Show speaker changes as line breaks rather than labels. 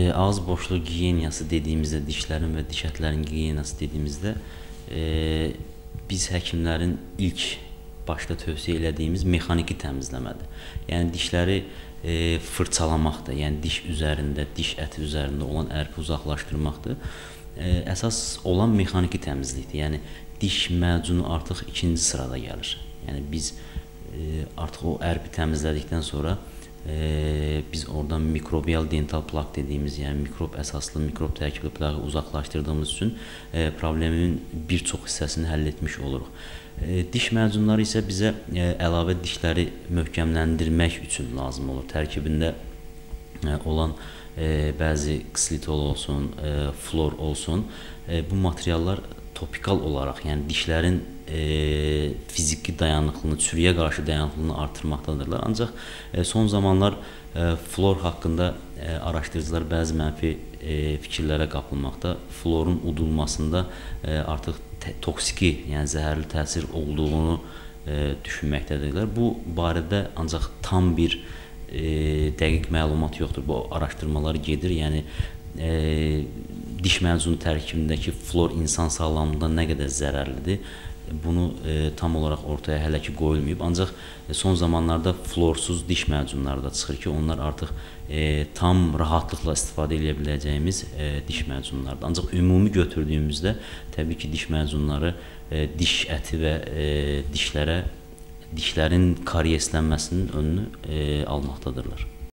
Ağız boşluğu gigiyenası dediyimizdə, dişlərin və diş ətlərinin gigiyenası dediyimizdə biz həkimlərin ilk başda tövsiyə elədiyimiz mexaniki təmizləmədir. Yəni dişləri fırçalamaqdır, yəni diş üzərində, diş əti üzərində olan ərki uzaqlaşdırmaqdır. Əsas olan mexaniki təmizlikdir. Yəni diş macunu artıq ikinci sırada gəlir. Yəni biz artıq o ərbi təmizlədikdən sonra biz oradan mikrobial dental plak dediyimiz, yəni mikrob əsaslı, mikrob tərkibli plağı uzaqlaşdırdığımız üçün problemin bir çox hissəsini həll etmiş oluruq. Diş macunları isə bizə əlavə dişləri möhkəmləndirmək üçün lazım olur. Tərkibində olan bəzi ksilitol olsun, flor olsun, bu materiallar topikal olaraq, yəni dişlərin fiziki dayanıqlığını, çürüyə qarşı dayanıqlığını artırmaqdadırlar. Ancaq son zamanlar flor haqqında araşdırıcılar bəzi mənfi fikirlərə qapılmaqda. Florun udulmasında artıq toksiki, yəni zəhərli təsir olduğunu düşünməkdədirlər. Bu barədə ancaq tam bir dəqiq məlumat yoxdur. Bu araşdırmalar gedir. Yəni diş macunu tərkibindəki flor insan sağlamlığında nə qədər zərərlidir, bunu tam olaraq ortaya hələ ki qoyulmayıb. Ancaq son zamanlarda florsuz diş macunları da çıxır ki, onlar artıq tam rahatlıqla istifadə edə biləcəyimiz diş macunlardır. Ancaq ümumi götürdüyümüzdə təbii ki, diş macunları diş əti və dişlərin karieslənməsinin önünü almaqdadırlar.